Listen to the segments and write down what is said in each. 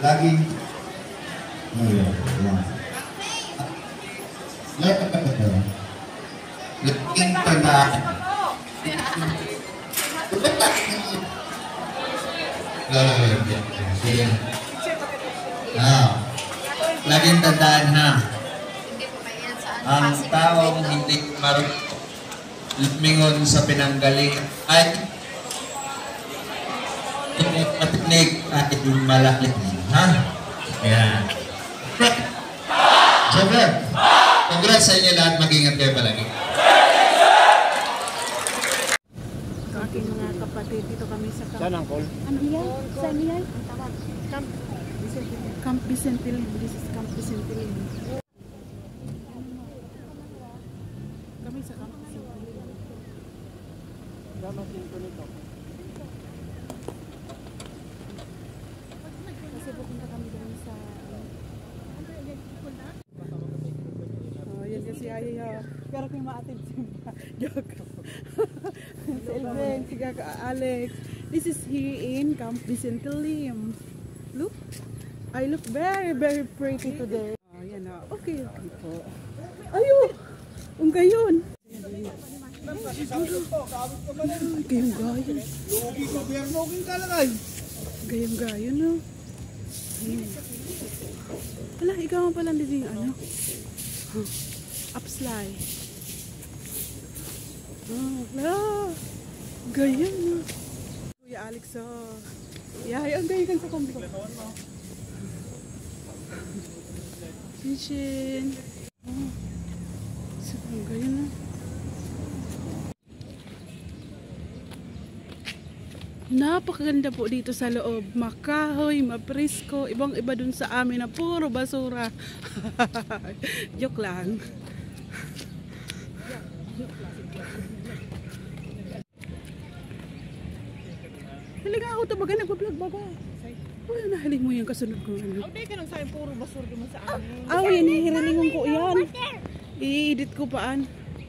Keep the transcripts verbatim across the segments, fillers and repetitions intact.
laging ayun, yan. Laging tandaan. Ah, laging tandaan ha. Ang taong hindi marunong lumingon sa pinanggalingan ay matinig at yung malaki. Ha? Ayan. Siyempre, congrats sa inyo lahat. Mag-ingat kayo palagi. Aking mga kapatid, dito kami sa camp. Saan ang call? Ano yan? Saan yan? Camp Vicente. Camp Vicente. This is Camp Vicente. Kami sa Camp Vicente. Dapat yung nito. Kasi pupunta kami doon sa... Oh, yan kasi ayaw. Pero kung ma-attend siya. Joke. Si Elvin, si Kaka Alex. This is here in Camp Vicente Lim. Look. I look very, very pretty today. Oh, yan na. Okay, okay po. Ayun! Ang gayon. Gayong gayon. Lugi ko, biyarnogin ka lang ay. Gayong gayon, no? Hmm. Wala, ikaw ang pala din yung ano? Huh. Upslide. Oh, wala. Gayon, no? Kuya Alex, oh. Yeah, ang gayon kan sa kombi ko. Kitchen. Oh. Sobrang gayon, no? Napakaganda po dito sa loob. Makahoy, mapresko. Ibang iba dun sa amin na puro basura. Joke lang. Hiling ako ito baga, nagpa-vlog baga. Uy, nahiling mo yung kasunod ko. Ano? Hindi ka nang sa'yo puro basura mo sa amin. Ah, yan, hihirilingon ko yan. I-edit ko paan.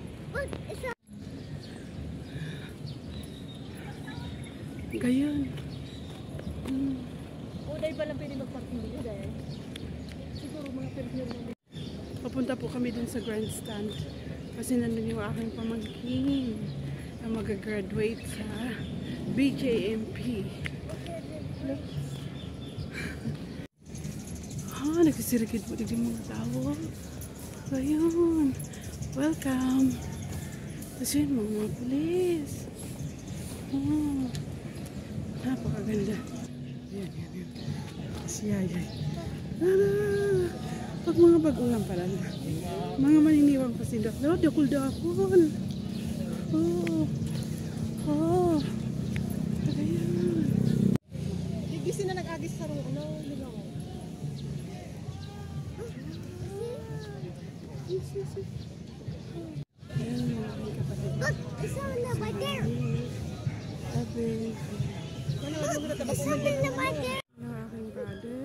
Gayon. Hmm. O, dahil pala pwede mag-parking dito dahil. Siguro mga pwede. Papunta po kami dun sa grandstand. Kasi nandun yung aking pamangkin na mag-graduate sa B J M P. Ah, nagsisirikid po din mga tao. Gayon. Welcome. Tapos yun, mga pulis. Oh. Napakaganda. Yan, yan, yan. Siya, yan. Ah, pag mga bag-ulang pala na. Mga maniniwang pasindot. No, dakul-dakul. Oh. Oh. Ayan. Igisi na nag-agis sa rin. Ano? Ligaw. Ayan, mga aking kapatid. Look, there's something over there. Sabi. There's something over there. Ng aking brother.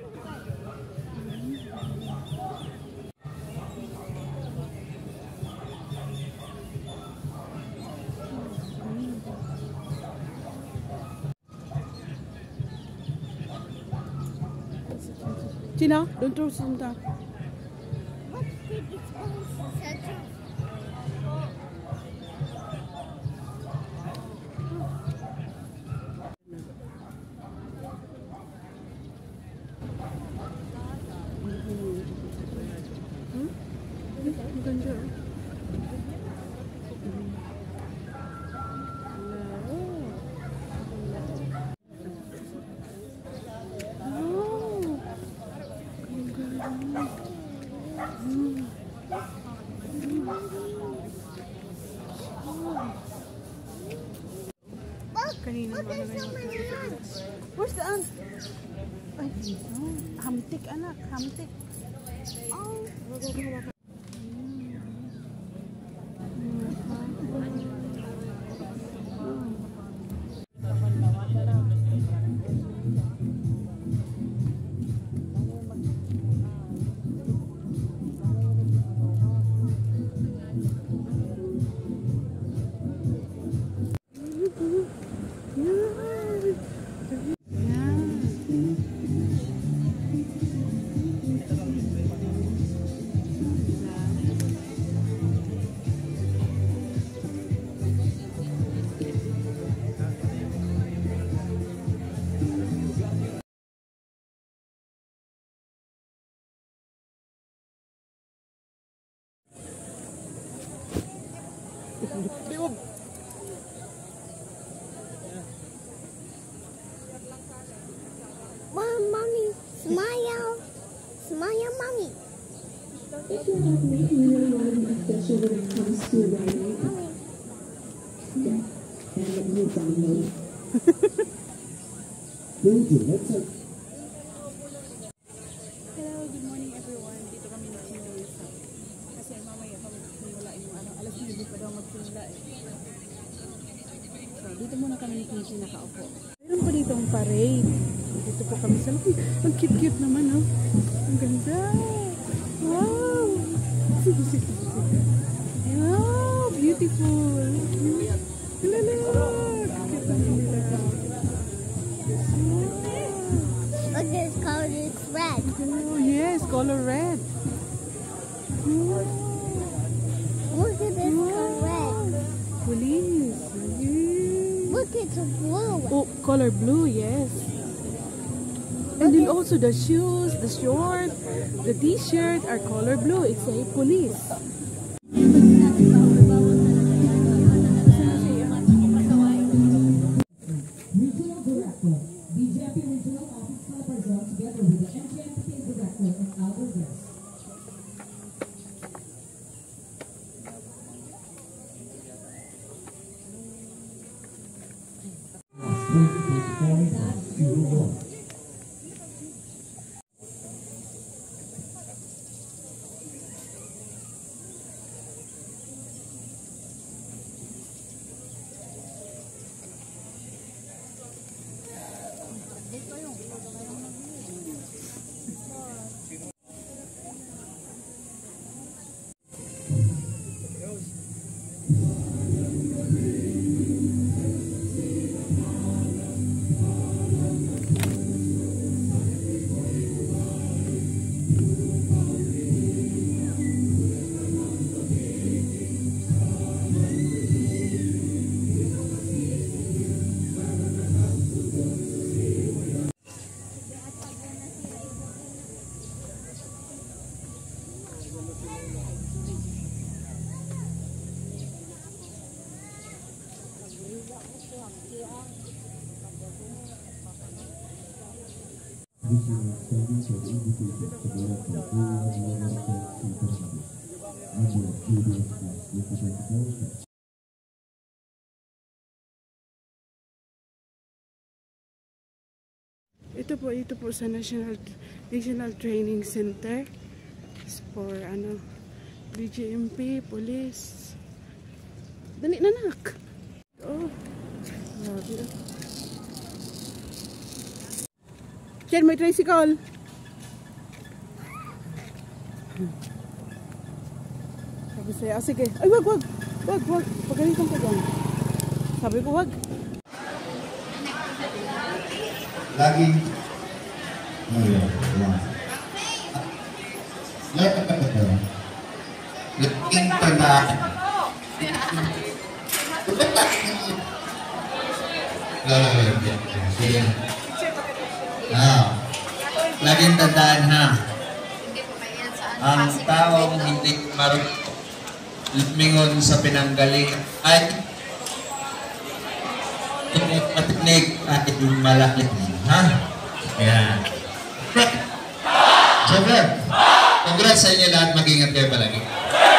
Tina, don't throw some down. What big is center? Hmm? Ang ganda. Kanina Look, there's so many ants. Where's the ant? Ay, no. Hamtik anak, hamtik. Oh, Di wag. Mom, mommy, smile. Smile, mommy. If you're not making your mind special when it comes to writing, Mommy. yeah, and let me download. Thank you. Let's uh, Hello, good morning everyone. Dito kami nagsimula. Kasi mamaya kami nagsimula yung ano, alas nueve pa daw magsimula eh. So, dito muna kami ni Kinky nakaupo. Mayroon pa dito ang parade. Dito po kami sa laki. Ang cute-cute naman, oh. Ang ganda. Wow! Wow! Beautiful! Lala! Cute naman nila. Look, this color is red. Oh, yes, color red. Oh, Look at this color red. police. Yeah. Look, it's blue. Oh, color blue, yes. And then also the shoes, the short, the t-shirt are color blue. It's a police. Regional Director, B J P Regional Office Calabarzon, together with the N G M P Director and other guests. This is a service of invitation to the local area of service. Number of previous class representatives. Ito po, ito po sa National National Training Center for ano, B J M P, police. Dali na nak. Oh. Grabe. Chen, may tricycle. Sabi sa'yo, ah, sige. Ay, wag, wag. Wag, wag. Pagalitan ka dyan. Sabi ko, wag. Laging... Oh, yeah. Yeah. Laging tandaan. Ah, laging tandaan ha. Ang taong hindi marunong lumingon sa pinanggaling ay patinig at yung malaking. Ha? Ayan. So, congrats sa inyo lahat. Mag-ingat kayo palagi.